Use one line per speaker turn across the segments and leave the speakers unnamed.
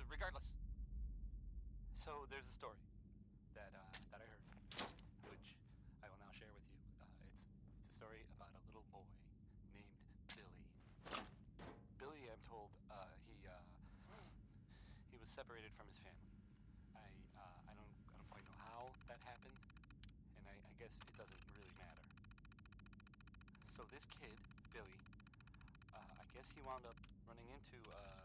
regardless. So there's a story that I heard, which I will now share with you. It's a story about a little boy named Billy. Billy, I'm told, he was separated from his family. I don't quite know how that happened, and I guess it doesn't really matter. So this kid, Billy, I guess he wound up running into,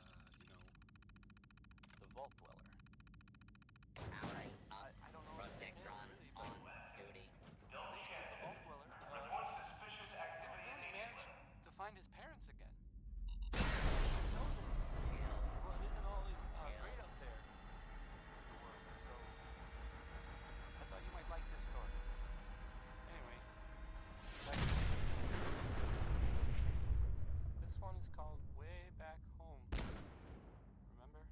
the vault dweller.
Alright,
I don't know what it is, really, but
on duty.
thanks to the vault dweller,
Report suspicious activity in
Billy
the
managed
neighborhood.
to find his parents again. Well, it isn't always great up there in the world, so I thought you might like this story. Anyway, this one is called Way Back Home. Remember?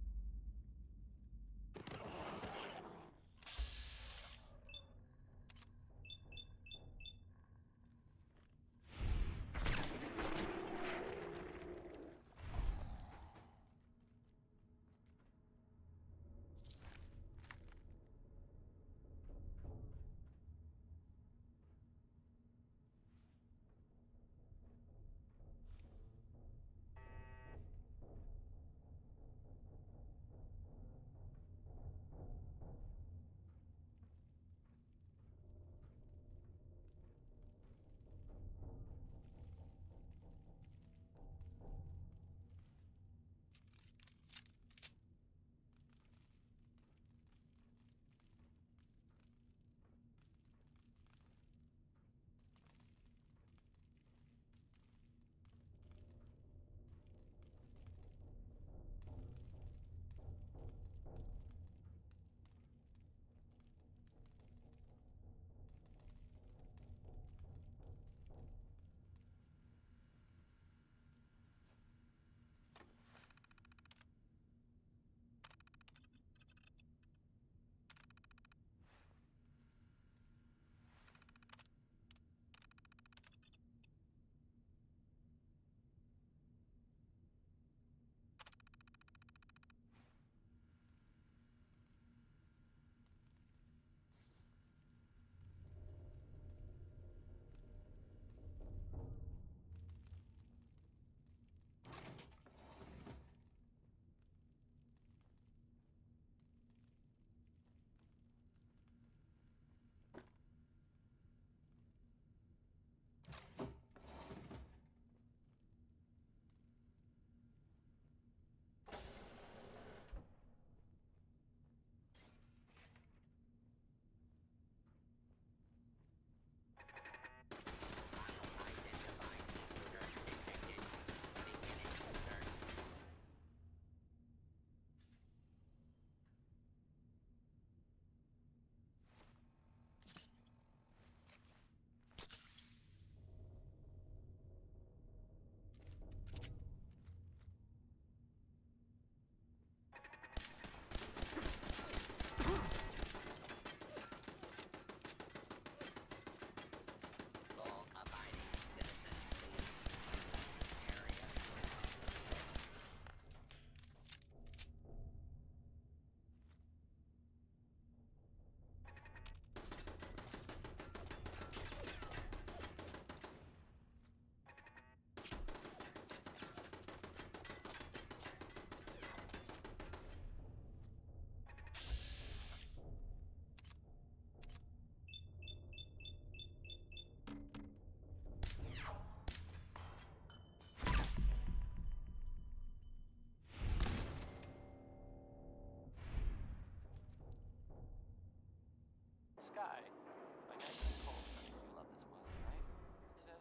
Sky by Nat King Cole. You love this one, right? It's a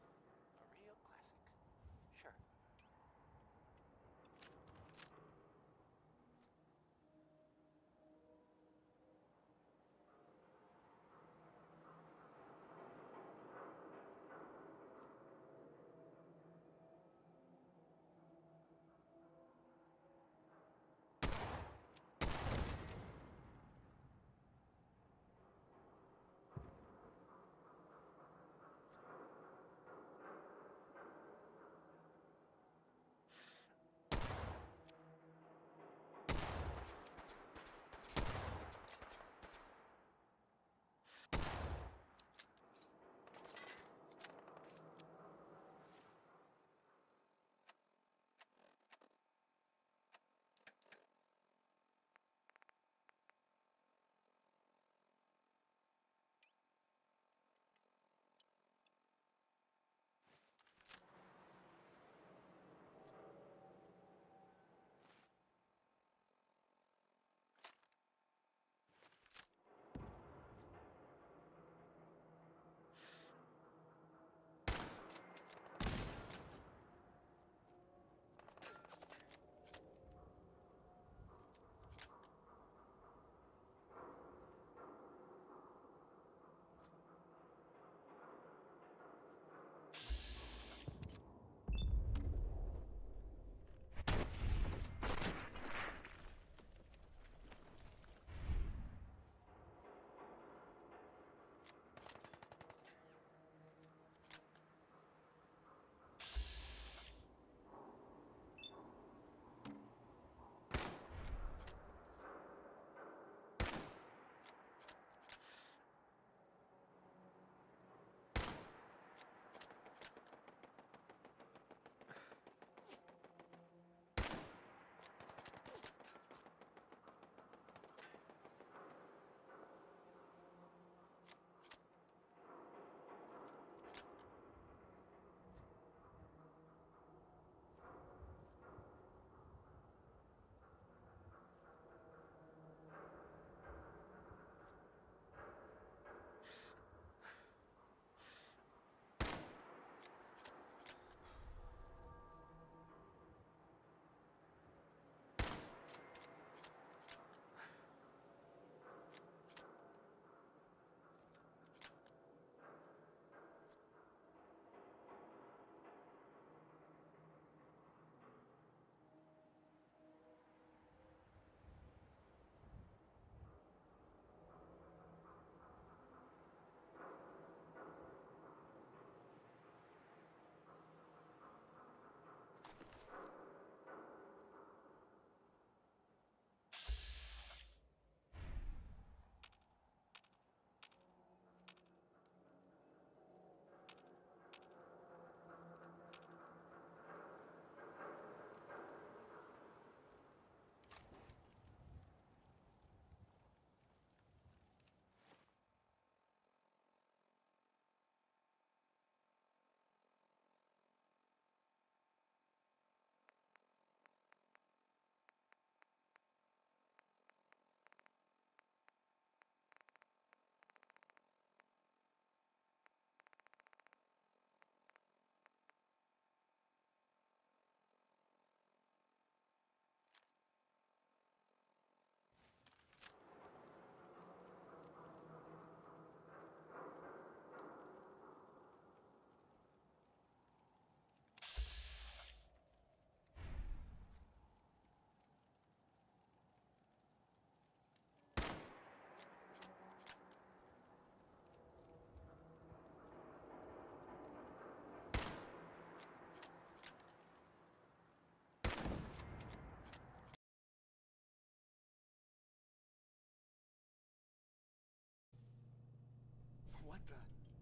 real classic. Sure.
What the?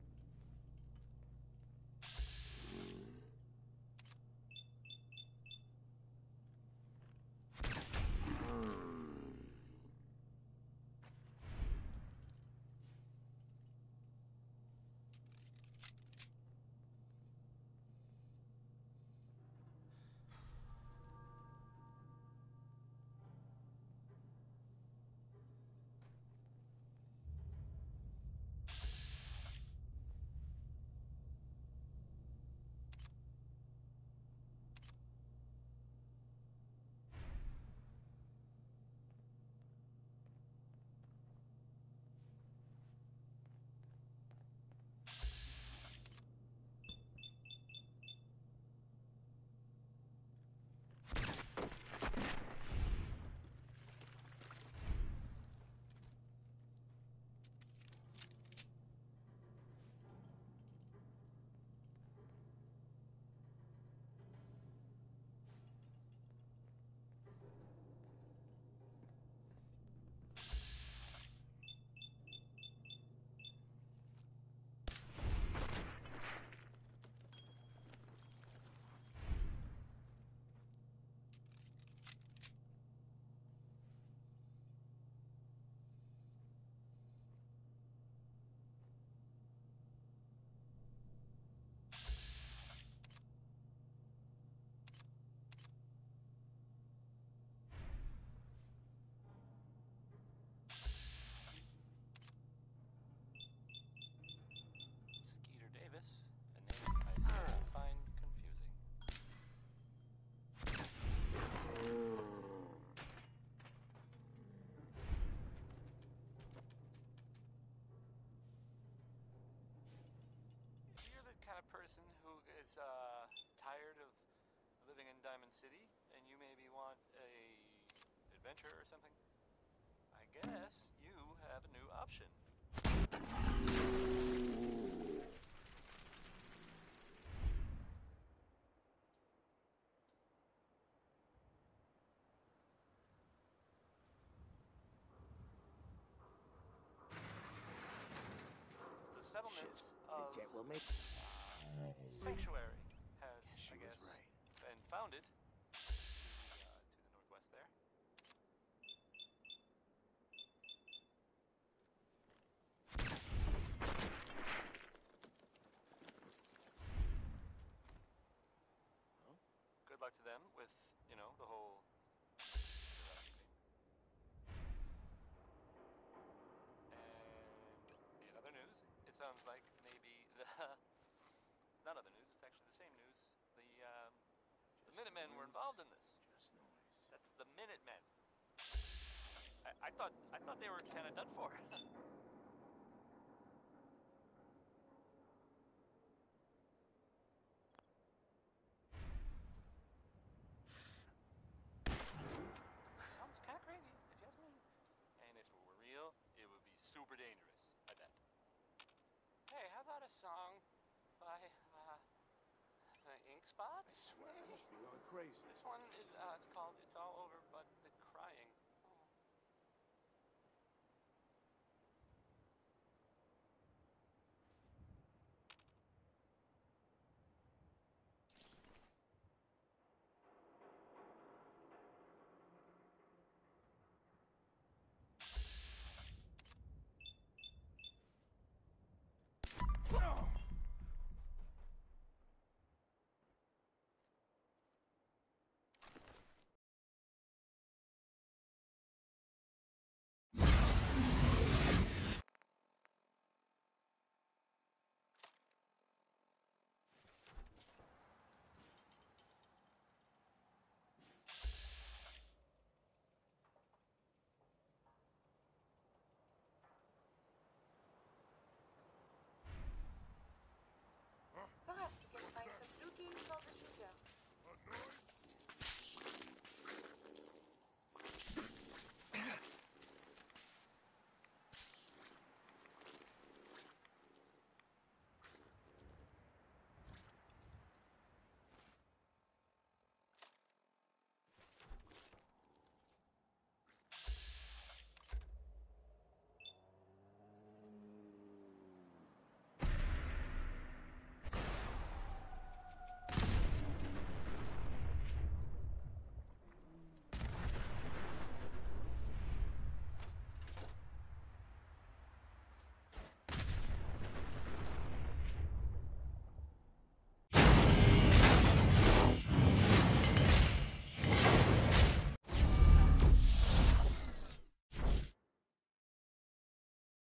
Skeeter Davis, a name I still find confusing. If you're the kind of person who is tired of living in Diamond City and you maybe want a adventure or something, I guess you have a new option. The settlements of
Jet will make.
Sanctuary has,
She
I
was
guess,
right.
been founded to the northwest there. Good luck to them with, you know, the whole surviving thing. And in other news, it sounds like maybe the it's not other news, it's actually the same news. The Minutemen were involved in this.
Just noise.
That's the Minutemen. I thought they were kind of done for. Sounds kind of crazy, if you ask me. And if it were real, it would be super dangerous, I bet. Hey, how about a song by the Ink Spots?
Swear, I
Maybe?
must be going crazy.
This one is it's called "It's All Over